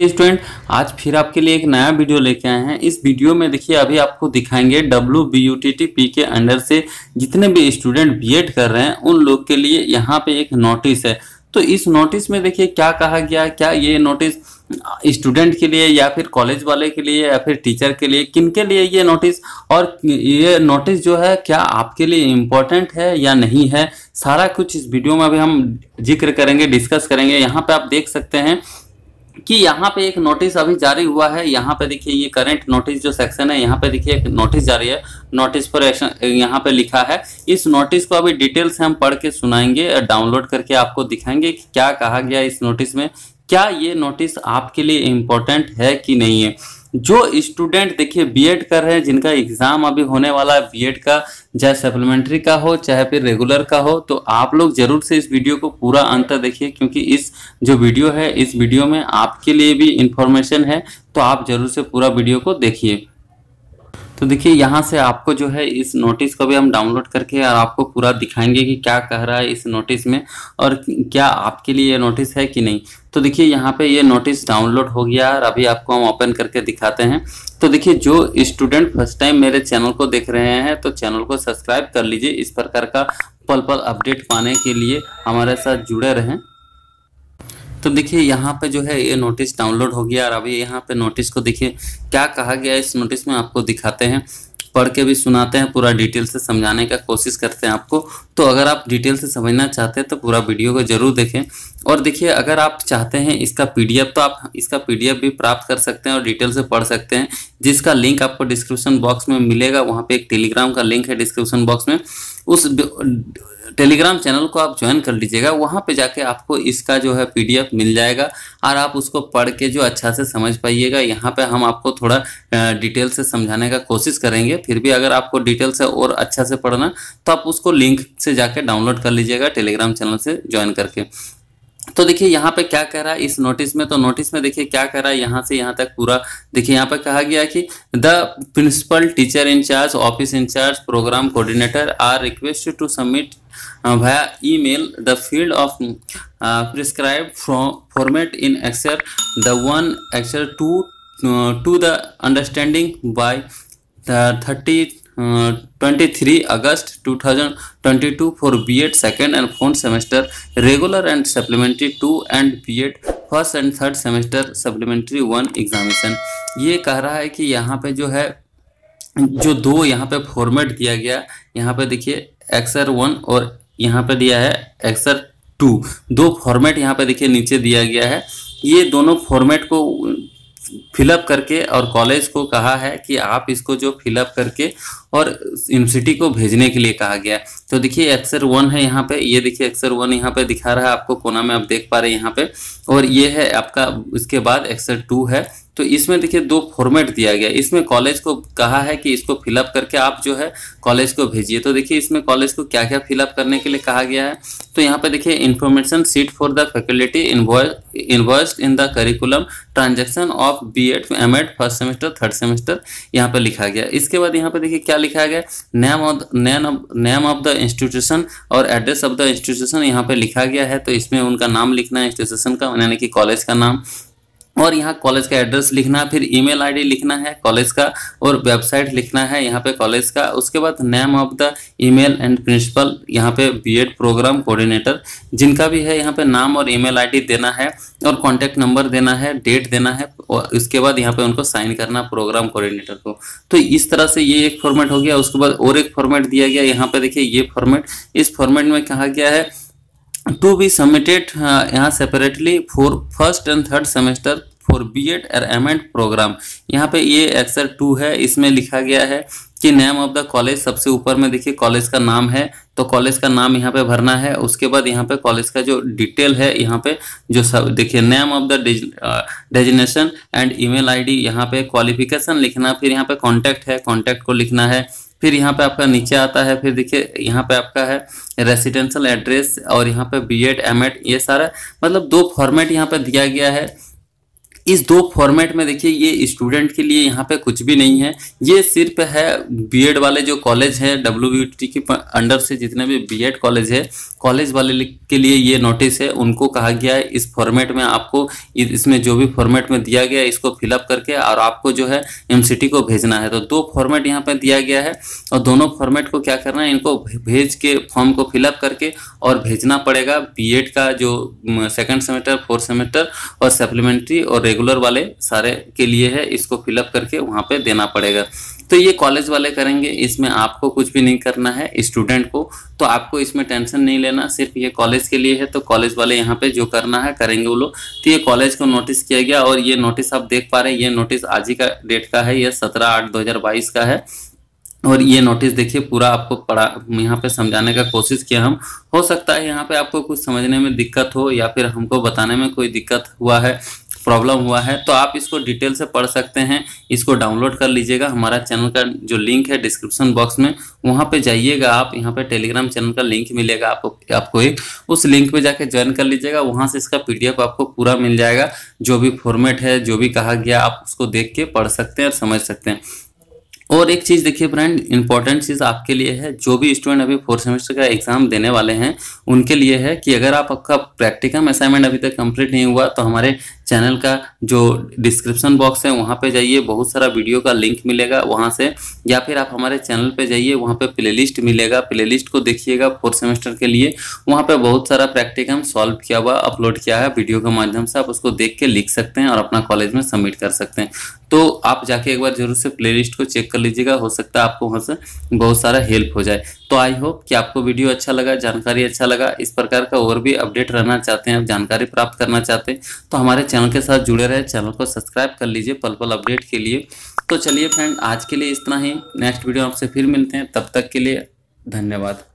Student, आज फिर आपके लिए एक नया वीडियो लेके आए हैं। इस वीडियो में देखिए अभी आपको दिखाएंगे WBUTTP के अंडर से जितने भी स्टूडेंट बीएड कर रहे हैं उन लोग के लिए यहाँ पे एक नोटिस है। तो इस नोटिस में देखिए क्या कहा गया, क्या ये नोटिस स्टूडेंट के लिए या फिर कॉलेज वाले के लिए या फिर टीचर के लिए, किन के लिए ये नोटिस, और ये नोटिस जो है क्या आपके लिए इम्पोर्टेंट है या नहीं है, सारा कुछ इस वीडियो में अभी हम जिक्र करेंगे, डिस्कस करेंगे। यहाँ पे आप देख सकते हैं कि यहाँ पे एक नोटिस अभी जारी हुआ है। यहाँ पे देखिए ये करंट नोटिस जो सेक्शन है, यहाँ पे देखिए एक नोटिस जारी है, नोटिस फॉर एक्शन यहाँ पे लिखा है। इस नोटिस को अभी डिटेल से हम पढ़ के सुनाएंगे, डाउनलोड करके आपको दिखाएंगे कि क्या कहा गया इस नोटिस में, क्या ये नोटिस आपके लिए इम्पोर्टेंट है कि नहीं है। जो स्टूडेंट देखिए बीएड कर रहे हैं, जिनका एग्जाम अभी होने वाला है बीएड का, चाहे सप्लीमेंट्री का हो चाहे फिर रेगुलर का हो, तो आप लोग जरूर से इस वीडियो को पूरा अंत तक देखिए, क्योंकि इस जो वीडियो है इस वीडियो में आपके लिए भी इंफॉर्मेशन है, तो आप जरूर से पूरा वीडियो को देखिए। तो देखिए यहाँ से आपको जो है इस नोटिस को भी हम डाउनलोड करके और आपको पूरा दिखाएंगे कि क्या कह रहा है इस नोटिस में और क्या आपके लिए ये नोटिस है कि नहीं। तो देखिए यहाँ पे ये नोटिस डाउनलोड हो गया और अभी आपको हम ओपन करके दिखाते हैं। तो देखिए जो स्टूडेंट फर्स्ट टाइम मेरे चैनल को देख रहे हैं तो चैनल को सब्सक्राइब कर लीजिए, इस प्रकार का पल पल अपडेट पाने के लिए हमारे साथ जुड़े रहें। तो देखिए यहाँ पे जो है ये नोटिस डाउनलोड हो गया और अभी यहाँ पे नोटिस को देखिए क्या कहा गया है इस नोटिस में, आपको दिखाते हैं, पढ़ के भी सुनाते हैं, पूरा डिटेल से समझाने का कोशिश करते हैं आपको। तो अगर आप डिटेल से समझना चाहते हैं तो पूरा वीडियो को जरूर देखें। और देखिए अगर आप चाहते हैं इसका पीडीएफ, तो आप इसका पीडीएफ भी प्राप्त कर सकते हैं और डिटेल से पढ़ सकते हैं, जिसका लिंक आपको डिस्क्रिप्शन बॉक्स में मिलेगा। वहाँ पे एक टेलीग्राम का लिंक है डिस्क्रिप्शन बॉक्स में, उस टेलीग्राम चैनल को आप ज्वाइन कर लीजिएगा। वहाँ पे जाके आपको इसका जो है पीडीएफ मिल जाएगा और आप उसको पढ़ के जो अच्छा से समझ पाइएगा। यहाँ पे हम आपको थोड़ा डिटेल से समझाने का कोशिश करेंगे, फिर भी अगर आपको डिटेल से और अच्छा से पढ़ना तो आप उसको लिंक से जाके डाउनलोड कर लीजिएगा टेलीग्राम चैनल से ज्वाइन करके। तो देखिए यहाँ पे क्या कह रहा है इस नोटिस में, तो नोटिस में देखिए क्या कह रहा है यहाँ से यहाँ तक पूरा देखिए। यहाँ पे कहा गया कि the principal, teacher in-charge, office in-charge, programme coordinator are requested to submit via email the field of prescribed format in Excel, the one Excel to the understanding by the 23 August 2022 for B.Ed second and fourth semester regular and supplementary 2 and B.Ed first and third semester supplementary 1 examination। ये कह रहा है कि यहाँ पे जो है जो दो यहाँ पे फॉर्मेट दिया गया, यहाँ पे देखिए एक्सर 1 और यहाँ पे दिया है एक्सर 2, दो फॉर्मेट यहाँ पे देखिए नीचे दिया गया है। ये दोनों फॉर्मेट को फिलअप करके और कॉलेज को कहा है कि आप इसको जो फिलअप करके और यूनिवर्सिटी को भेजने के लिए कहा गया। तो देखिए एक्सर 1 है यहाँ पे, ये देखिए एक्सर 1 यहाँ पे दिखा रहा है आपको कोना में, आप देख पा रहे हैं यहाँ पे, और ये है आपका, इसके बाद एक्सर 2 है। तो इसमें देखिए दो फॉर्मेट दिया गया, इसमें कॉलेज को कहा है कि इसको फिलअप करके आप जो है कॉलेज को भेजिए। तो देखिए इसमें कॉलेज को क्या क्या फिलअप करने के लिए कहा गया है। तो यहाँ पे देखिए information sheet for the faculty invoiced in the curriculum transaction of B.Ed M.Ed first semester third semester, यहाँ पे लिखा गया। इसके बाद यहाँ पे देखिए क्या लिखा गया, नेम ऑफ द इंस्टीट्यूशन और एड्रेस ऑफ द इंस्टीट्यूशन यहाँ पे लिखा गया है। तो इसमें उनका नाम लिखना है इंस्टीट्यूशन का, यानी कि कॉलेज का नाम, और यहाँ कॉलेज का एड्रेस लिखना, फिर ईमेल आईडी लिखना है कॉलेज का, और वेबसाइट लिखना है यहाँ पे कॉलेज का। उसके बाद name of the email and principal, यहाँ पे B.Ed प्रोग्राम कोऑर्डिनेटर जिनका भी है यहाँ पे नाम और ईमेल आईडी देना है, और कॉन्टैक्ट नंबर देना है, डेट देना है, और उसके बाद यहाँ पे उनको साइन करना प्रोग्राम कोऑर्डिनेटर को। तो इस तरह से ये एक फॉर्मेट हो गया। उसके बाद और एक फॉर्मेट दिया गया यहाँ पे देखिए ये फॉर्मेट, इस फॉर्मेट में कहा गया है टू बी सबमिटेड यहाँ separately for first and third semester for B.Ed और M.Ed प्रोग्राम। यहाँ पे ये एक्सर 2 है, इसमें लिखा गया है कि नेम ऑफ द कॉलेज, सबसे ऊपर में देखिए कॉलेज का नाम है, तो कॉलेज का नाम यहाँ पे भरना है। उसके बाद यहाँ पे कॉलेज का जो डिटेल है यहाँ पे जो सब देखिए, name of the designation and email ID, यहाँ पे क्वालिफिकेशन लिखना, फिर यहाँ पे कॉन्टैक्ट है, कॉन्टैक्ट को लिखना है, फिर यहाँ पे आपका नीचे आता है, फिर देखिए यहाँ पे आपका है रेसिडेंशियल एड्रेस, और यहाँ पे B.Ed M.Ed, ये सारा मतलब दो फॉर्मेट यहाँ पे दिया गया है। इस दो फॉर्मेट में देखिए ये स्टूडेंट के लिए यहाँ पे कुछ भी नहीं है, ये सिर्फ है बीएड वाले जो कॉलेज है WBUTT के अंडर से जितने भी बीएड कॉलेज है, कॉलेज वाले के लिए ये नोटिस है। उनको कहा गया है इस फॉर्मेट में आपको, इसमें जो भी फॉर्मेट में दिया गया है इसको फिलअप करके और आपको जो है MCT को भेजना है। तो दो फॉर्मेट यहाँ पे दिया गया है और दोनों फॉर्मेट को क्या करना है, इनको भेज के फॉर्म को फिलअप करके और भेजना पड़ेगा। बीएड का जो सेकंड सेमेस्टर, फोर्थ सेमेस्टर और सप्लीमेंट्री और रेगुलर वाले सारे के लिए है, इसको फिलअप करके वहाँ पे देना पड़ेगा। तो ये कॉलेज वाले करेंगे, इसमें आपको कुछ भी नहीं करना है स्टूडेंट को, तो आपको इसमें टेंशन नहीं लेना, सिर्फ ये कॉलेज के लिए है। तो कॉलेज वाले यहाँ पे जो करना है करेंगे वो लोग। तो ये कॉलेज को नोटिस किया गया और ये नोटिस आप देख पा रहे हैं, ये नोटिस आज ही का डेट का है, ये 17/8/2022 का है। और ये नोटिस देखिए पूरा आपको पढ़ा यहाँ पे समझाने का कोशिश किया हम। हो सकता है यहाँ पे आपको कुछ समझने में दिक्कत हो या फिर हमको बताने में कोई दिक्कत हुआ है, प्रॉब्लम हुआ है, तो आप इसको डिटेल से पढ़ सकते हैं। इसको डाउनलोड कर लीजिएगा, हमारा चैनल का जो लिंक है डिस्क्रिप्शन बॉक्स में, वहाँ पे जाइएगा आप, यहाँ पे टेलीग्राम चैनल का लिंक मिलेगा आपको एक, उस लिंक पे जाके ज्वाइन कर लीजिएगा। वहाँ से इसका PDF आपको पूरा मिल जाएगा, जो भी फॉर्मेट है, जो भी कहा गया, आप उसको देख के पढ़ सकते हैं और समझ सकते हैं। और एक चीज़ देखिए फ्रेंड, इंपॉर्टेंट चीज़ आपके लिए है, जो भी स्टूडेंट अभी फोर्थ सेमेस्टर का एग्जाम देने वाले हैं उनके लिए है कि अगर आपका प्रैक्टिकम असाइनमेंट अभी तक कंप्लीट नहीं हुआ तो हमारे चैनल का जो डिस्क्रिप्शन बॉक्स है वहाँ पे जाइए, बहुत सारा वीडियो का लिंक मिलेगा वहाँ से, या फिर आप हमारे चैनल पे जाइए, वहाँ पे प्लेलिस्ट मिलेगा, प्लेलिस्ट को देखिएगा फोर्थ सेमेस्टर के लिए। वहाँ पे बहुत सारा प्रैक्टिकम सॉल्व किया हुआ अपलोड किया है वीडियो के माध्यम से, आप उसको देख के लिख सकते हैं और अपना कॉलेज में सबमिट कर सकते हैं। तो आप जाके एक बार जरूर से प्लेलिस्ट को चेक कर लीजिएगा, हो सकता है आपको वहाँ से बहुत सारा हेल्प हो जाए। तो आई होप कि आपको वीडियो अच्छा लगा, जानकारी अच्छा लगा। इस प्रकार का और भी अपडेट रहना चाहते हैं, आप जानकारी प्राप्त करना चाहते हैं तो हमारे चैनल के साथ जुड़े रहे, चैनल को सब्सक्राइब कर लीजिए पल पल अपडेट के लिए। तो चलिए फ्रेंड, आज के लिए इतना ही, नेक्स्ट वीडियो आपसे फिर मिलते हैं, तब तक के लिए धन्यवाद।